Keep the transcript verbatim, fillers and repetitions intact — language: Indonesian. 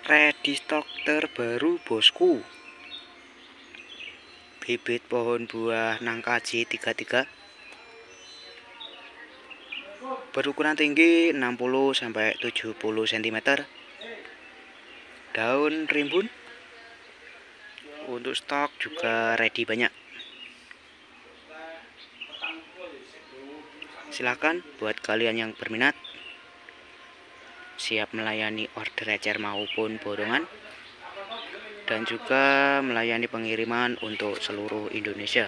Ready stok terbaru bosku. Bibit pohon buah nangka J tiga puluh tiga berukuran tinggi enam puluh sampai tujuh puluh sentimeter. Daun rimbun. Untuk stok juga ready banyak. Silakan buat kalian yang berminat, siap melayani order ecer maupun borongan, dan juga melayani pengiriman untuk seluruh Indonesia.